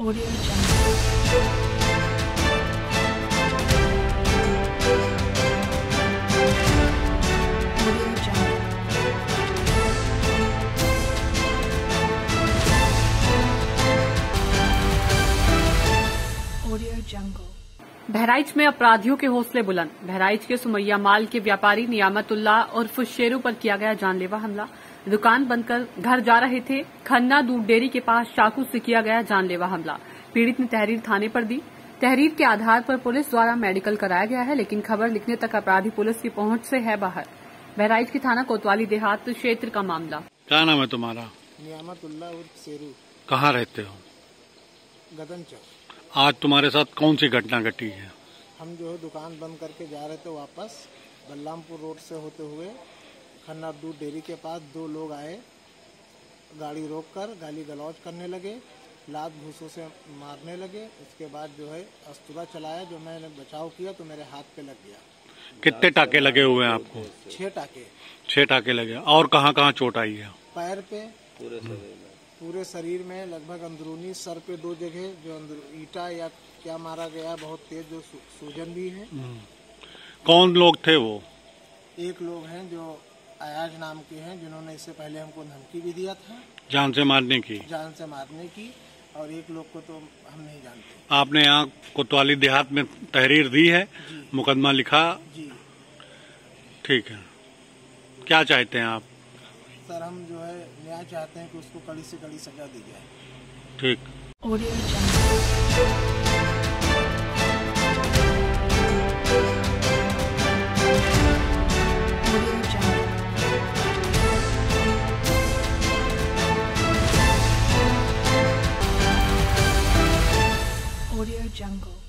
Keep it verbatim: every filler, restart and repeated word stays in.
Audio Jungle. Audio Jungle. Audio Jungle. Bahraich में अपराधियों के हौसले बुलंद। बहराइच के सुमैया माल के व्यापारी नियामतुल्लाह और शेरू पर किया गया जानलेवा हमला। दुकान बंद कर घर जा रहे थे। खन्ना दूध डेयरी के पास चाकू से किया गया जानलेवा हमला। पीड़ित ने तहरीर थाने पर दी। तहरीर के आधार पर पुलिस द्वारा मेडिकल कराया गया है, लेकिन खबर लिखने तक अपराधी पुलिस की पहुंच से है बाहर। बहराइच की थाना कोतवाली देहात क्षेत्र का मामला। क्या नाम है तुम्हारा? नियामतुल्लाह उर्फ शेरू। कहाँ रहते हो? गगन चौक। आज तुम्हारे साथ कौन सी घटना घटी है? हम जो है दुकान बंद करके जा रहे थे वापस बलरामपुर रोड से होते हुए खन्ना दूध डेयरी के पास दो लोग आए, गाड़ी रोककर गाली गलौज करने लगे, लात घूसों से मारने लगे। उसके बाद जो है अस्तुरा चलाया, जो मैंने बचाव किया तो मेरे हाथ पे लग गया। कितने टाके लगे हुए हैं आपको? छह टाके। छह टाके लगे। और कहाँ कहाँ चोट आई है? पैर पे, पूरे शरीर में, पूरे शरीर में लगभग अंदरूनी सर पे दो जगह जो अंदर ईटा या क्या मारा गया, बहुत तेज जो सूजन भी है। कौन लोग थे वो? एक लोग हैं जो अयाज नाम के हैं, जिन्होंने इससे पहले हमको धमकी भी दिया था जान से मारने की। जान से मारने की, और एक लोग को तो हम नहीं जानते। आपने यहाँ कोतवाली देहात में तहरीर दी है, मुकदमा लिखा? जी ठीक है। क्या चाहते हैं आप? सर हम जो है न्याय चाहते हैं कि उसको कड़ी से कड़ी सजा दी जाए। ठीक। Audio Jungle. Audio Jungle. Audio Jungle.